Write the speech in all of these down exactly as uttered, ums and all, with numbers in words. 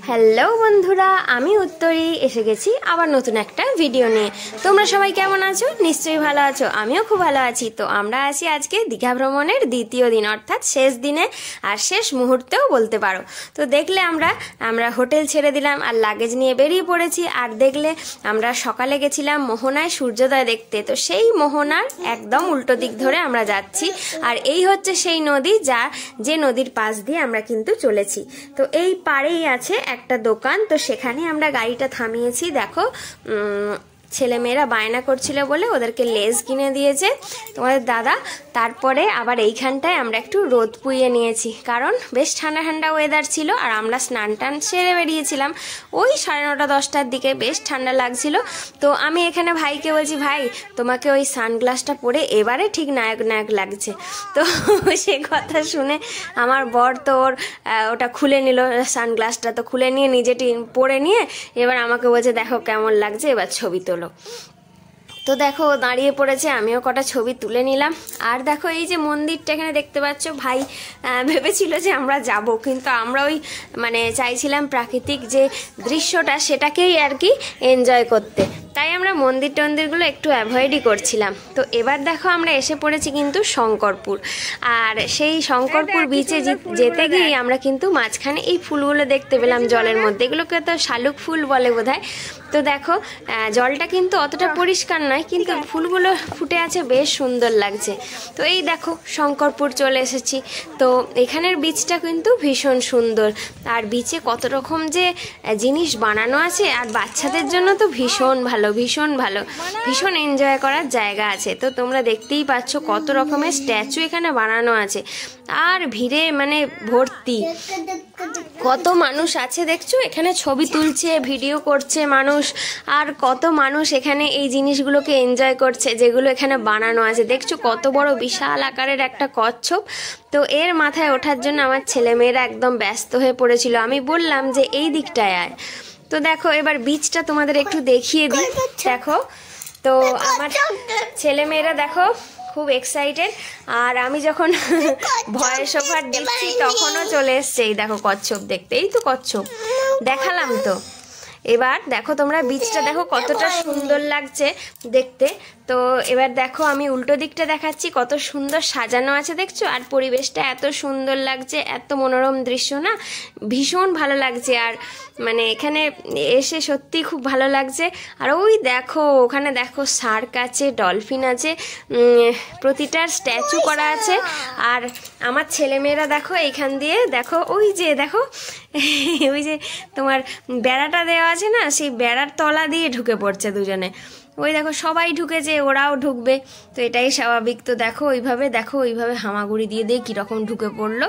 Hello বন্ধুরা, আমি উত্তরী এসে গেছি আবার নতুন একটা ভিডিও নিয়ে। তোমরা সবাই কেমন আছো? নিশ্চয়ই ভালো আছো, আমিও খুব ভালো আছি। তো আমরা আছি আজকে দীঘা ভ্রমণের দ্বিতীয় দিন, অর্থাৎ শেষ দিনে আর শেষ মুহূর্তেও বলতে পারো। তো দেখলে আমরা আমরা হোটেল ছেড়ে দিলাম আর লাগেজ নিয়ে বেরিয়ে পড়েছি। আর দেখলে আমরা সকালে গেছিলাম মোহনায় সূর্যোদয় দেখতে। তো সেই মোহনার একদম উল্টো দিক ধরে আমরা যাচ্ছি, আর এই হচ্ছে সেই নদী যা যে নদীর পাশ দিয়ে আমরা কিন্তু চলেছি। তো এই পাড়েই আছে একটা দোকান, তো সেখানে আমরা গাড়িটা থামিয়েছি। দেখো ছেলেমেয়েরা বায়না করছিল বলে ওদেরকে লেজ কিনে দিয়েছে তোমাদের দাদা। তারপরে আবার এইখানটায় আমরা একটু রোদ পুইয়ে নিয়েছি, কারণ বেশ ঠান্ডা ঠান্ডা ওয়েদার ছিল। আর আমরা স্নান টান সেরে বেরিয়েছিলাম ওই সাড়ে নটা দশটার দিকে, বেশ ঠান্ডা লাগছিল। তো আমি এখানে ভাইকে বলছি, ভাই তোমাকে ওই সানগ্লাসটা পরে এবারে ঠিক নায়ক নায়ক লাগছে। তো সে কথা শুনে আমার বর তো ওর ওটা খুলে নিল, সানগ্লাসটা তো খুলে নিয়ে নিজেটি পরে নিয়ে এবার আমাকে বলছে দেখো কেমন লাগছে, এবার ছবি তোলো। তো দেখো দাঁড়িয়ে পড়েছে, আমিও কটা ছবি তুলে নিলাম। আর দেখো এই যে মন্দিরটা এখানে দেখতে পাচ্ছ, ভাই ভেবেছিল যে আমরা যাব, কিন্তু আমরা ওই মানে চাইছিলাম প্রাকৃতিক যে দৃশ্যটা সেটাকেই আর কি এনজয় করতে, তাই আমরা মন্দির টন্দিরগুলো একটু অ্যাভয়েডই করছিলাম। তো এবার দেখো আমরা এসে পড়েছি কিন্তু শঙ্করপুর। আর সেই শঙ্করপুর বিচে যেতে গিয়ে আমরা কিন্তু মাঝখানে এই ফুলগুলো দেখতে পেলাম জলের মধ্যে, এগুলোকে তো শালুক ফুল বলে বোধহয়। তো দেখো জলটা কিন্তু অতটা পরিষ্কার নয়, কিন্তু ফুলগুলো ফুটে আছে, বেশ সুন্দর লাগছে। তো এই দেখো শঙ্করপুর চলে এসেছি। তো এখানের বিচটা কিন্তু ভীষণ সুন্দর, আর বিচে কত রকম যে জিনিস বানানো আছে, আর বাচ্চাদের জন্য তো ভীষণ ভালো ভীষণ ভালো ভীষণ এনজয় করার জায়গা আছে। তো তোমরা দেখতেই পাচ্ছ কত রকমের স্ট্যাচু এখানে বানানো আছে, আর ভিড়ে মানে ভর্তি, কত মানুষ আছে দেখছো, এখানে ছবি তুলছে ভিডিও করছে মানুষ। আর কত মানুষ এখানে এই জিনিসগুলোকে এনজয় করছে যেগুলো এখানে বানানো আছে। দেখছো কত বড় বিশাল আকারের একটা কচ্ছপ। তো এর মাথায় ওঠার জন্য আমার ছেলেমেয়েরা একদম ব্যস্ত হয়ে পড়েছিল। আমি বললাম যে এই দিকটায় আয়। তো দেখো এবার বিচটা তোমাদের একটু দেখিয়ে দিই। দেখো তো আমার ছেলেমেয়েরা দেখো খুব এক্সাইটেড, আর আমি যখন ভয়েস ওভার দিচ্ছি তখনও চলে এসছে এই দেখো কচ্ছপ দেখতে। এই তো কচ্ছপ দেখালাম তো। এবার দেখো তোমরা বিচটা দেখো কতটা সুন্দর লাগছে দেখতে। তো এবার দেখো আমি উল্টো দিকটা দেখাচ্ছি, কত সুন্দর সাজানো আছে দেখছো, আর পরিবেশটা এত সুন্দর লাগছে, এত মনোরম দৃশ্য না, ভীষণ ভালো লাগছে। আর মানে এখানে এসে সত্যি খুব ভালো লাগছে। আর ওই দেখো ওখানে দেখো শার্ক আছে, ডলফিন আছে, প্রতিটার স্ট্যাচু করা আছে। আর আমার ছেলেমেয়েরা দেখো এইখান দিয়ে দেখো ওই যে দেখো ওই যে তোমার বেড়াটা দেওয়া আছে না, সেই বেড়ার তলা দিয়ে ঢুকে পড়ছে দুজনে। ওই দেখো সবাই ঢুকেছে, ওরাও ঢুকবে, তো এটাই স্বাভাবিক। তো দেখো ওইভাবে দেখো ওইভাবে হামাগুড়ি দিয়ে দিয়ে কীরকম ঢুকে পড়লো,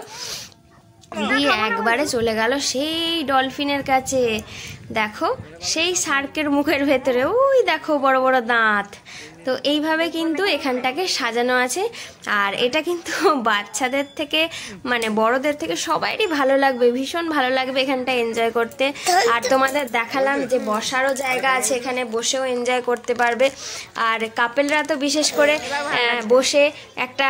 দিয়ে একবারে চলে গেল সেই ডলফিনের কাছে। দেখো সেই শার্কের মুখের ভেতরে ওই দেখো বড় বড় দাঁত। তো এইভাবে কিন্তু এখানটাকে সাজানো আছে। আর এটা কিন্তু বাচ্চাদের থেকে মানে বড়দের থেকে সবারই ভালো লাগবে, ভীষণ ভালো লাগবে এখানটা এনজয় করতে। আর তোমাদের দেখালাম যে বসারও জায়গা আছে, এখানে বসেও এনজয় করতে পারবে। আর কাপেলরা তো বিশেষ করে বসে একটা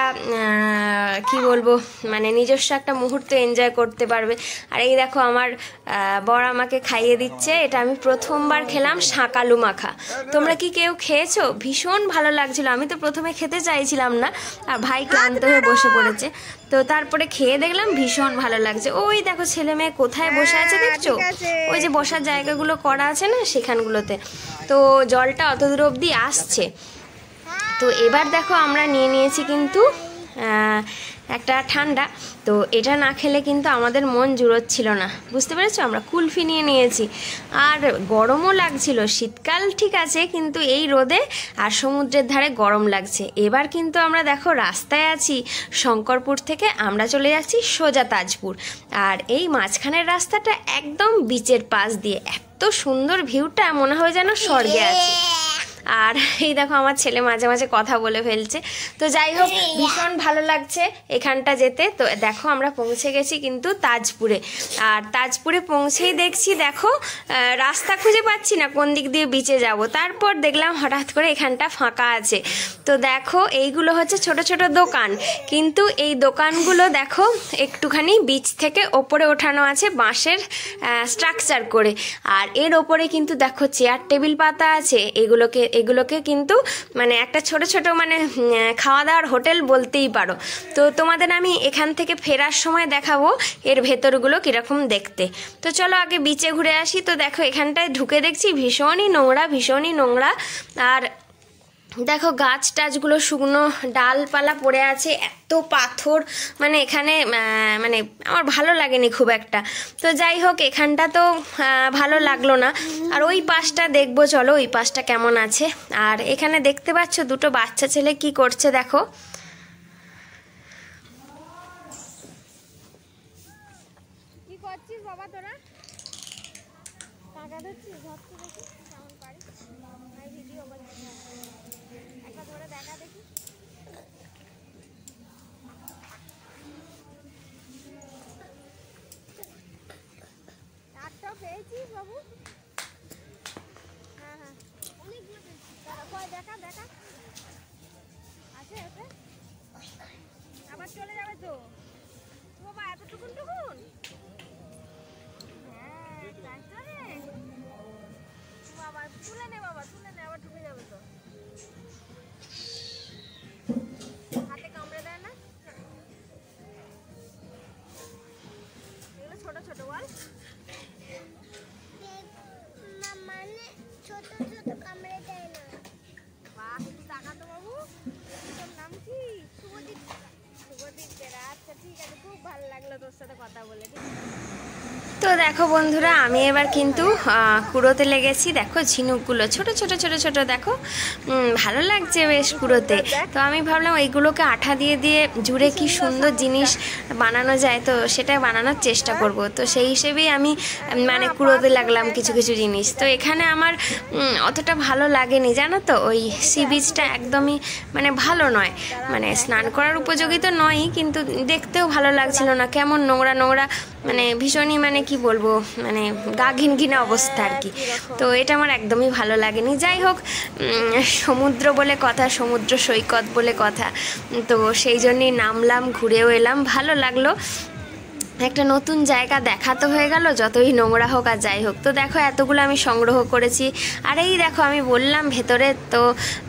কি বলবো মানে নিজস্ব একটা মুহূর্ত এনজয় করতে পারবে। আর এই দেখো আমার বর আমাকে খাইয়ে দিচ্ছে, এটা আমি প্রথমবার খেলাম শাঁকালু মাখা। তোমরা কি কেউ খেয়েছো? ভীষণ ভালো লাগছিল। আমি তো প্রথমে খেতে চাইছিলাম না, আর ভাই ক্লান্ত হয়ে বসে পড়েছে। তো তারপরে খেয়ে দেখলাম ভীষণ ভালো লাগছে। ওই দেখো ছেলে মেয়ে কোথায় বসে আছে দেখছো, ওই যে বসার জায়গাগুলো করা আছে না সেখানগুলোতে। তো জলটা অত দূর অবধি আসছে। তো এবার দেখো আমরা নিয়ে নিয়েছি কিন্তু একটা ঠান্ডা। তো এটা না খেলে কিন্তু আমাদের মন জুড়োচ্ছিল না, বুঝতে পেরেছো? আমরা কুলফি নিয়ে নিয়েছি, আর গরমও লাগছিল। শীতকাল ঠিক আছে, কিন্তু এই রোদে আর সমুদ্রের ধারে গরম লাগছে। এবার কিন্তু আমরা দেখো রাস্তায় আছি, শঙ্করপুর থেকে আমরা চলে যাচ্ছি সোজা তাজপুর। আর এই মাঝখানের রাস্তাটা একদম বিচের পাশ দিয়ে, এত সুন্দর ভিউটা, মনে হয় যেন স্বর্গে আছি। আর এই দেখো আমার ছেলে মাঝে মাঝে কথা বলে ফেলছে। তো যাই হোক ভীষণ ভালো লাগছে এখানটা যেতে। তো দেখো আমরা পৌঁছে গেছি কিন্তু তাজপুরে। আর তাজপুরে পৌঁছেই দেখছি দেখো রাস্তা খুঁজে পাচ্ছি না কোন দিক দিয়ে বিচে যাব। তারপর দেখলাম হঠাৎ করে এখানটা ফাঁকা আছে। তো দেখো এইগুলো হচ্ছে ছোট ছোট দোকান, কিন্তু এই দোকানগুলো দেখো একটুখানি বিচ থেকে ওপরে ওঠানো আছে বাঁশের স্ট্রাকচার করে। আর এর ওপরে কিন্তু দেখো চেয়ার টেবিল পাতা আছে। এগুলোকে এগুলোকে কিন্তু মানে একটা ছোট ছোট মানে খাওয়া দাওয়ার হোটেল বলতেই পারো। তো তোমাদের আমি এখান থেকে ফেরার সময় দেখাবো এর ভেতরগুলো কীরকম দেখতে। তো চলো আগে বিচে ঘুরে আসি। তো দেখো এখানটায় ঢুকে দেখছি ভীষণই নোংরা ভীষণই নোংরা। আর দেখো গাছ টাছগুলো শুকনো ডালপালা পড়ে আছে, এত পাথর, মানে এখানে মানে আমার ভালো লাগেনি খুব একটা। তো যাই হোক এখানটা তো ভালো লাগলো না। আর ওই পাশটা দেখবো চলো ওই পাশটা কেমন আছে। আর এখানে দেখতে পাচ্ছ দুটো বাচ্চা ছেলে কি করছে দেখো। কি করছিস বাবা তোরা? টাকা দিচ্ছিস? ভাবছি দেখি কেমন পারিস ভিডিও করছিস, একটা ধরে দেখা দেখি। টাকটাও পেয়েছিস বাবু? হ্যাঁ হ্যাঁ অনেকগুলো দেখা দেখা আছে আছে। আবার চলে যাবে তো বাবা এতটুকুন টুকুন। হ্যাঁ বাবা তুলে নে বাবা তুলে নে, আবার ঢুকে যাবে তো। হাতে কামড়ে দেয় না? এগুলো ছোট ছোট বল মানে ছোট ছোট কামড়ে দেয় না। বাহ একটু টাকা তো বাবু। তোর নাম কি? শুভদীপ। শুভদীপ তেরা, আচ্ছা ঠিক আছে, খুব ভালো লাগলো তোর সাথে কথা বলে। তো দেখো বন্ধুরা আমি এবার কিন্তু কুড়োতে লেগেছি। দেখো ঝিনুকগুলো ছোট ছোট ছোট ছোট দেখো, ভালো লাগছে বেশ কুড়োতে। তো আমি ভাবলাম এইগুলোকে আঠা দিয়ে দিয়ে জুড়ে কি সুন্দর জিনিস বানানো যায়, তো সেটা বানানোর চেষ্টা করব। তো সেই হিসেবেই আমি মানে কুড়োতে লাগলাম কিছু কিছু জিনিস। তো এখানে আমার অতটা ভালো লাগেনি জানো তো, ওই সি বিচটা একদমই মানে ভালো নয়, মানে স্নান করার উপযোগী তো নয়ই, কিন্তু দেখতেও ভালো লাগছিল না, কেমন নোংরা নোংরা, মানে ভীষণই মানে কি বলবো মানে গা ঘিন ঘিনা অবস্থা আর কি। তো এটা আমার একদমই ভালো লাগেনি। যাই হোক সমুদ্র বলে কথা, সমুদ্র সৈকত বলে কথা, তো সেই জন্যই নামলাম, ঘুরেও এলাম, ভালো লাগলো। একটা নতুন জায়গা দেখা তো হয়ে গেল, যতই নোংরা হোক আর যাই হোক। তো দেখো এতগুলো আমি সংগ্রহ করেছি। আর এই দেখো আমি বললাম ভেতরে তো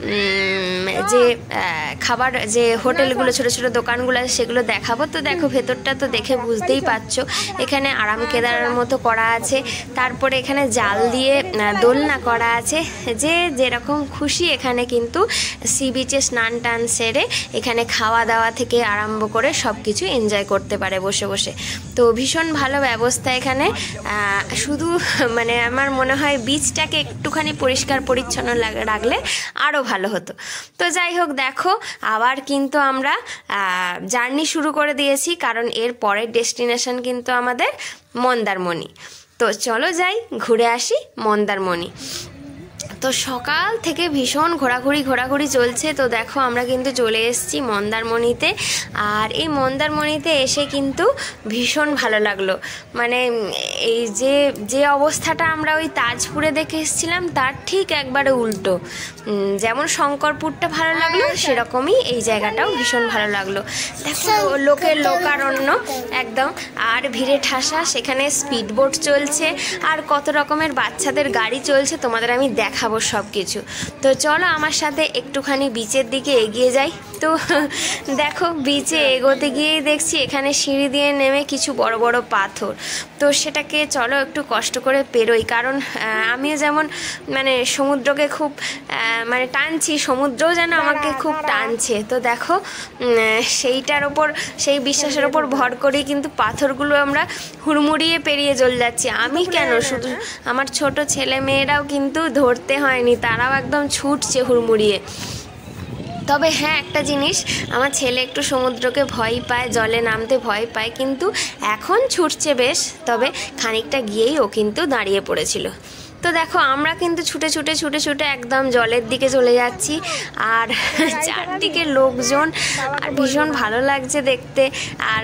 যে খাবার যে হোটেলগুলো ছোট ছোট দোকানগুলো আছে সেগুলো দেখাবো। তো দেখো ভেতরটা তো দেখে বুঝতেই পারছো, এখানে আরাম কেদারার মতো করা আছে। তারপরে এখানে জাল দিয়ে দোলনা করা আছে, যে যেরকম খুশি এখানে কিন্তু সি বিচে স্নান টান সেরে এখানে খাওয়া দাওয়া থেকে আরম্ভ করে সব কিছু এনজয় করতে পারে বসে বসে। তো ভীষণ ভালো ব্যবস্থা এখানে। শুধু মানে আমার মনে হয় বিচটাকে একটুখানি পরিষ্কার পরিচ্ছন্ন রাখলে আরও ভালো হতো। তো যাই হোক দেখো আবার কিন্তু আমরা জার্নি শুরু করে দিয়েছি, কারণ এর পরের ডেস্টিনেশন কিন্তু আমাদের মন্দারমণি। তো চলো যাই ঘুরে আসি মন্দারমণি। তো সকাল থেকে ভীষণ ঘোরাঘুরি ঘোরাঘুরি চলছে। তো দেখো আমরা কিন্তু চলে এসেছি মন্দারমণিতে। আর এই মন্দারমণিতে এসে কিন্তু ভীষণ ভালো লাগলো, মানে এই যে যে অবস্থাটা আমরা ওই তাজপুরে দেখে এসেছিলাম তার ঠিক একবারে উল্টো। যেমন শঙ্করপুরটা ভালো লাগলো সেরকমই এই জায়গাটাও ভীষণ ভালো লাগলো। দেখো লোকের লোকারণ্য একদম, আর ভিড়ে ঠাসা, সেখানে স্পিড বোট চলছে আর কত রকমের বাচ্চাদের গাড়ি চলছে, তোমাদের আমি দেখাবো সব কিছু। তো চলো আমার সাথে একটুখানি বিচের দিকে এগিয়ে যাই। তো দেখো বিচে এগোতে গিয়েই দেখছি এখানে সিঁড়ি দিয়ে নেমে কিছু বড় বড় পাথর। তো সেটাকে চলো একটু কষ্ট করে পেরোই, কারণ আমিও যেমন মানে সমুদ্রকে খুব মানে টানছি, সমুদ্রও যেন আমাকে খুব টানছে। তো দেখো সেইটার ওপর, সেই বিশ্বাসের ওপর ভর করেই কিন্তু পাথরগুলো আমরা হুড়মুড়িয়ে পেরিয়ে চলে যাচ্ছি। আমি কেন, শুধু আমার ছোট ছেলে মেয়েরাও কিন্তু ধরতে হয়নি, তারাও একদম ছুটছে হুড়মুড়িয়ে। তবে হ্যাঁ একটা জিনিস, আমার ছেলে একটু সমুদ্রকে ভয় পায়, জলে নামতে ভয় পায়, কিন্তু এখন ছুটছে বেশ। তবে খানিকটা গিয়েই ও কিন্তু দাঁড়িয়ে পড়েছিল। তো দেখো আমরা কিন্তু ছুটে ছুটে ছুটে ছুটে একদম জলের দিকে চলে যাচ্ছি, আর চারদিকে লোকজন, আর ভীষণ ভালো লাগছে দেখতে। আর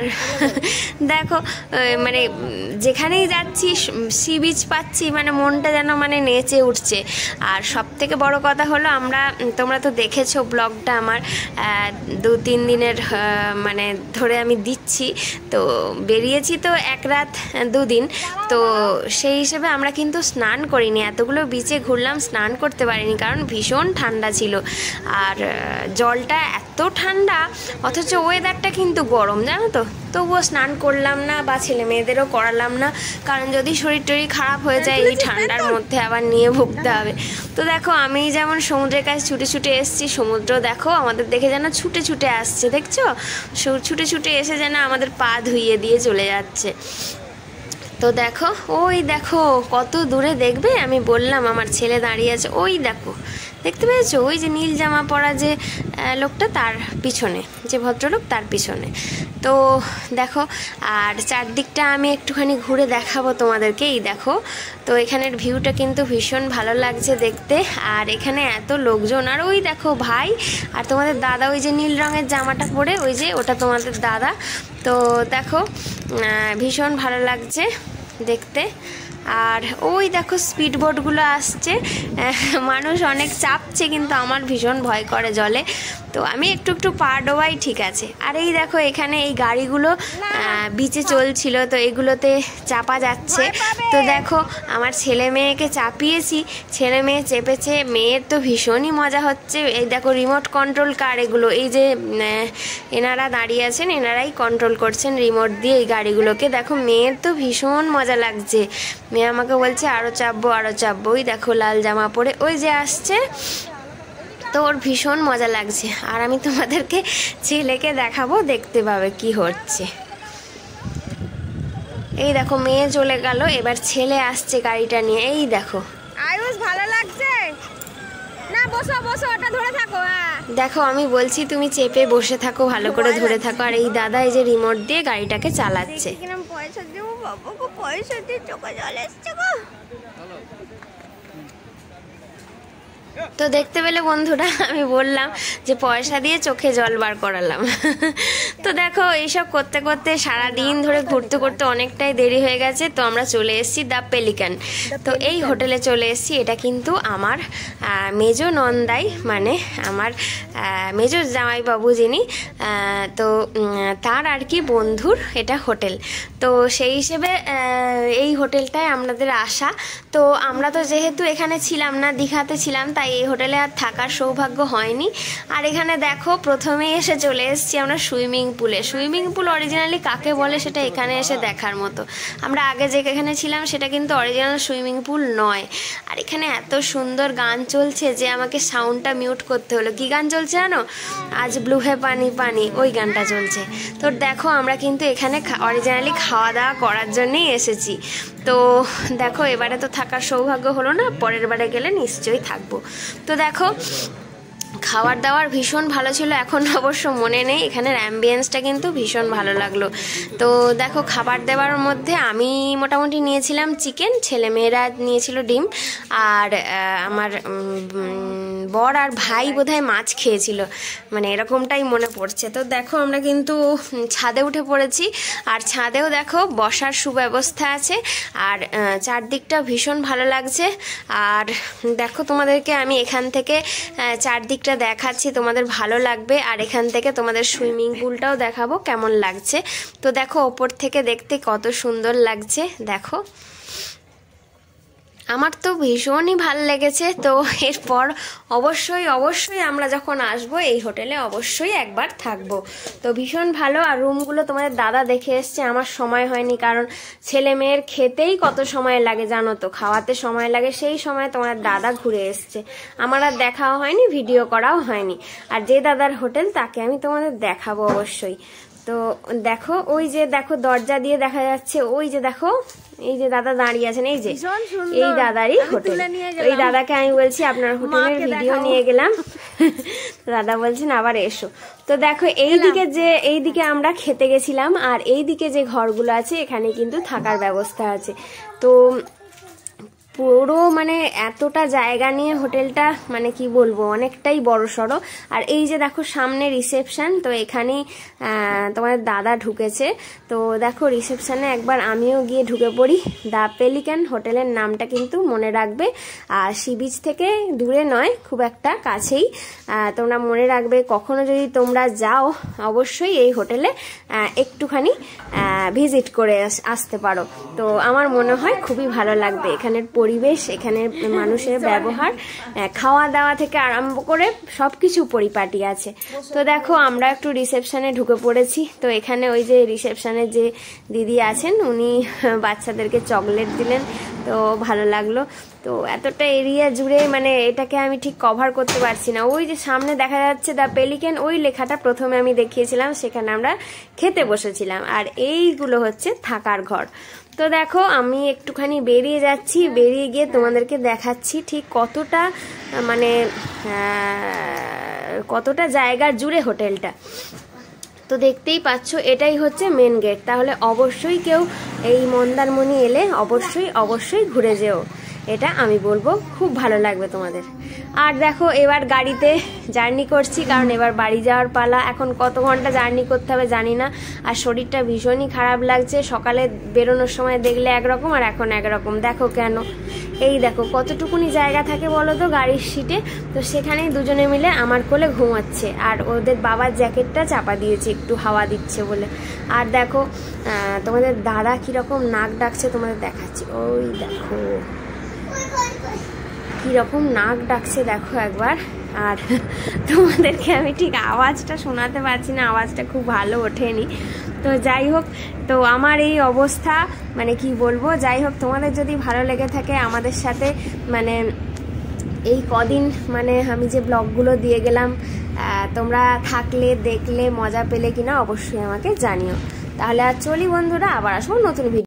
দেখো মানে যেখানেই যাচ্ছি সি বিচ পাচ্ছি, মানে মনটা যেন মানে নেচে উঠছে। আর সব থেকে বড় কথা হলো, আমরা তোমরা তো দেখেছো ব্লগটা আমার দু তিন দিনের মানে ধরে আমি দিচ্ছি, তো বেরিয়েছি তো এক রাত দুদিন, তো সেই হিসেবে আমরা কিন্তু স্নান করিনি, এতগুলো বিচে ঘুরলাম, স্নান করতে পারিনি কারণ ভীষণ ঠান্ডা ছিল। আর জলটা এত ঠান্ডা, অথচ ওয়েদারটা কিন্তু গরম, জানো তো, তবুও স্নান করলাম না বা ছেলে মেয়েদেরও করালাম না, কারণ যদি শরীর টরীর খারাপ হয়ে যায় এই ঠান্ডার মধ্যে আবার নিয়ে ভুগতে হবে। তো দেখো আমি যেমন সমুদ্রের কাছে ছুটে ছুটে এসেছি, সমুদ্র দেখো আমাদের দেখে যেন ছুটে ছুটে আসছে, দেখছো, ছুটে ছুটে এসে যেন আমাদের পা ধুইয়ে দিয়ে চলে যাচ্ছে। তো দেখো ওই দেখো কত দূরে দেখবে, আমি বললাম আমার ছেলে দাঁড়িয়ে আছে, ওই দেখো দেখতে পেয়েছো, ওই যে নীল জামা পরা যে লোকটা, তার পিছনে, যে ভদ্রলোক তার পিছনে। তো দেখো আর চারদিকটা আমি একটুখানি ঘুরে দেখাবো তোমাদেরকে। এই দেখো, তো এখানের ভিউটা কিন্তু ভীষণ ভালো লাগছে দেখতে, আর এখানে এত লোকজন, আর ওই দেখো ভাই আর তোমাদের দাদা, ওই যে নীল রঙের জামাটা পরে, ওই যে ওটা তোমাদের দাদা। তো দেখো ভীষণ ভালো লাগছে দেখতে। আর ওই দেখো স্পিড বোটগুলো আসছে, মানুষ অনেক চাপছে, কিন্তু আমার ভীষণ ভয় করে জলে, তো আমি একটু একটু পা ডোবাই, ঠিক আছে। আর এই দেখো এখানে এই গাড়িগুলো বিচে চলছিল, তো এগুলোতে চাপা যাচ্ছে। তো দেখো আমার ছেলে মেয়েকে চাপিয়েছি, ছেলে মেয়ে চেপেছে, মেয়ের তো ভীষণই মজা হচ্ছে। এই দেখো রিমোট কন্ট্রোল কার এগুলো, এই যে এনারা দাঁড়িয়ে আছেন, এনারাই কন্ট্রোল করছেন রিমোট দিয়ে এই গাড়িগুলোকে। দেখো মেয়ের তো ভীষণ মজা লাগছে, মেয়ে আমাকে বলছে আরও চাপবো আরও চাপবো। ওই দেখো লাল জামা পরে ওই যে আসছে, তো ওর ভীষণ মজা লাগছে। আর আমি তোমাদেরকে ছেলেকে দেখাবো, দেখতে পাবে কি হচ্ছে। এই দেখো মেয়ে চলে গেল, এবার ছেলে আসছে গাড়িটা নিয়ে। এই দেখো আয়ুষ ভালো লাগছে না, বসো বসো, ওটা ধরে থাকো। দেখো আমি বলছি তুমি চেপে বসে থাকো, ভালো করে ধরে থাকো। আর এই দাদা এই যে রিমোট দিয়ে গাড়িটাকে চালাচ্ছে। পয়সা দেবো বাবুকে, পয়সা দিয়ে চোখে জল এসছে গো। তো দেখতে পেলে বন্ধুরা, আমি বললাম যে পয়সা দিয়ে চোখে জল বার করালাম। তো দেখো এইসব করতে করতে সারা দিন ধরে ঘুরতে ঘুরতে অনেকটাই দেরি হয়ে গেছে, তো আমরা চলে এসেছি দ্য পেলিকান। তো এই হোটেলে চলে এসেছি, এটা কিন্তু আমার মেজো নন্দাই, মানে আমার মেজো জামাইবাবু যিনি, তো তার আর কি বন্ধুর এটা হোটেল। তো সেই হিসেবে এই হোটেলটায় আমাদের আসা। তো আমরা তো যেহেতু এখানে ছিলাম না, দীঘাতে ছিলাম, তাই এই হোটেলে আর থাকার সৌভাগ্য হয়নি। আর এখানে দেখো প্রথমেই এসে চলে এসেছি আমরা সুইমিং পুলে। সুইমিং পুল অরিজিনালি কাকে বলে সেটা এখানে এসে দেখার মতো। আমরা আগে যেখানে ছিলাম সেটা কিন্তু অরিজিনাল সুইমিং পুল নয়। আর এখানে এত সুন্দর গান চলছে যে আমাকে সাউন্ডটা মিউট করতে হলো। কি গান চলছে জানো? আজ ব্লু হে পানি পানি, ওই গানটা চলছে। তো দেখো আমরা কিন্তু এখানে অরিজিনালি খাওয়া দাওয়া করার জন্যই এসেছি। তো দেখো এবারে তো থাকার সৌভাগ্য হলো না, পরের বারে গেলে নিশ্চয়ই থাকবো। তো দেখো খাবার দাবার ভীষণ ভালো ছিল, এখন অবশ্য মনে নেই। এখানের অ্যাম্বিয়েন্সটা কিন্তু ভীষণ ভালো লাগলো। তো দেখো খাবার দাবার মধ্যে আমি মোটামুটি নিয়েছিলাম চিকেন, ছেলেমেয়েরা নিয়েছিল ডিম, আর আমার বর আর ভাই বোধহয় মাছ খেয়েছিল, মানে এরকমটাই মনে পড়ছে। তো দেখো আমরা কিন্তু ছাদে উঠে পড়েছি, আর ছাদেও দেখো বসার সুব্যবস্থা আছে, আর চারদিকটা ভীষণ ভালো লাগছে। আর দেখো তোমাদেরকে আমি এখান থেকে চারদিকটা দেখাচ্ছি, তোমাদের ভালো লাগবে। আর এখান থেকে তোমাদের সুইমিং পুলটাও দেখাবো কেমন লাগছে। তো দেখো ওপর থেকে দেখতে কত সুন্দর লাগছে, দেখো আমার তো ভীষণই ভালো লেগেছে। তো এরপর অবশ্যই অবশ্যই আমরা যখন আসব এই হোটেলে অবশ্যই একবার থাকব। তো ভীষণ ভালো। আর রুমগুলো তোমাদের দাদা দেখে এসছে, আমার সময় হয়নি, কারণ ছেলে মেয়ের খেতেই কত সময় লাগে জানো তো, খাওয়াতে সময় লাগে, সেই সময় তোমাদের দাদা ঘুরে এসছে, আমার আর দেখাও হয়নি, ভিডিও করাও হয়নি। আর যে দাদার হোটেল তাকে আমি তোমাদের দেখাবো অবশ্যই। তো দেখো ওই যে দেখো দরজা দিয়ে দেখা যাচ্ছে, ওই যে দেখো এই যে দাদা দাঁড়িয়ে আছেন, এই যে এই দাদারই হোটেল। এই দাদাকে আমি বলছি আপনার হোটেলের ভিডিও নিয়ে গেলাম, দাদা বলছেন আবার এসো। তো দেখো এইদিকে যে এইদিকে আমরা খেতে গেছিলাম, আর এইদিকে যে ঘরগুলো আছে এখানে কিন্তু থাকার ব্যবস্থা আছে। তো পুরো মানে এতটা জায়গা নিয়ে হোটেলটা, মানে কি বলবো, অনেকটাই বড় সড়ো। আর এই যে দেখো সামনে রিসেপশন, তো এখানেই তোমার দাদা ঢুকেছে। তো দেখো রিসেপশনে একবার আমিও গিয়ে ঢুকে পড়ি। দ্য পেলিকান হোটেলের নামটা কিন্তু মনে রাখবে, আর সি বিচ থেকে দূরে নয়, খুব একটা কাছেই। তোমরা মনে রাখবে, কখনো যদি তোমরা যাও অবশ্যই এই হোটেলে একটুখানি ভিজিট করে আসতে পারো। তো আমার মনে হয় খুবই ভালো লাগবে। এখানের পরিবেশ, এখানের মানুষের ব্যবহার, খাওয়া দাওয়া থেকে আরম্ভ করে সবকিছু পরিপাটি আছে। তো দেখো আমরা একটু রিসেপশনে ঢুকে পড়েছি। তো এখানে ওই যে রিসেপশনের যে দিদি আছেন, উনি বাচ্চাদেরকে চকলেট দিলেন, তো ভালো লাগলো। তো এতটা এরিয়া জুড়ে মানে এটাকে আমি ঠিক কভার করতে পারছি না। ওই যে সামনে দেখা যাচ্ছে দ্য পেলিকান, ওই লেখাটা প্রথমে আমি দেখিয়েছিলাম, সেখানে আমরা খেতে বসেছিলাম। আর এইগুলো হচ্ছে থাকার ঘর। তো দেখো আমি একটুখানি বেরিয়ে যাচ্ছি, বেরিয়ে গিয়ে তোমাদেরকে দেখাচ্ছি ঠিক কতটা মানে কতটা জায়গা জুড়ে হোটেলটা। তো দেখতেই পাচ্ছ, এটাই হচ্ছে মেন গেট। তাহলে অবশ্যই কেউ এই মন্দারমণি এলে অবশ্যই অবশ্যই ঘুরে যেও, এটা আমি বলবো, খুব ভালো লাগবে তোমাদের। আর দেখো এবার গাড়িতে জার্নি করছি, কারণ এবার বাড়ি যাওয়ার পালা। এখন কত ঘন্টা জার্নি করতে হবে জানি না, আর শরীরটা ভীষণই খারাপ লাগছে। সকালে বেরোনোর সময় দেখলে একরকম, আর এখন একরকম। দেখো কেন, এই দেখো কতটুকুনি জায়গা থাকে বলো তো গাড়ির সিটে, তো সেখানেই দুজনে মিলে আমার কোলে ঘুমাচ্ছে। আর ওদের বাবার জ্যাকেটটা চাপা দিয়েছে একটু হাওয়া দিচ্ছে বলে। আর দেখো তোমাদের দাদা কিরকম নাক ডাকছে তোমাদের দেখাচ্ছি। ওই দেখো কিরকম নাক ডাকছে দেখো একবার। আর তোমাদেরকে আমি ঠিক আওয়াজটা শোনাতে পারছি না, আওয়াজটা খুব ভালো ওঠেনি। তো যাই হোক, তো আমার এই অবস্থা, মানে কি বলবো, যাই হোক তোমাদের যদি ভালো লেগে থাকে আমাদের সাথে, মানে এই কদিন মানে আমি যে ব্লগগুলো দিয়ে গেলাম, তোমরা থাকলে দেখলে মজা পেলে কিনা অবশ্যই আমাকে জানিও। তাহলে আর চলি বন্ধুরা, আবার আসবো নতুন ভিডিও।